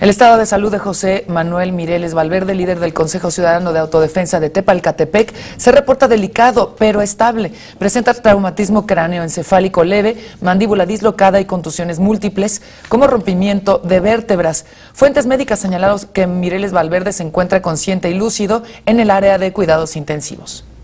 El estado de salud de José Manuel Mireles Valverde, líder del Consejo Ciudadano de Autodefensa de Tepalcatepec, se reporta delicado pero estable. Presenta traumatismo cráneoencefálico leve, mandíbula dislocada y contusiones múltiples, como rompimiento de vértebras. Fuentes médicas señalaron que Mireles Valverde se encuentra consciente y lúcido en el área de cuidados intensivos.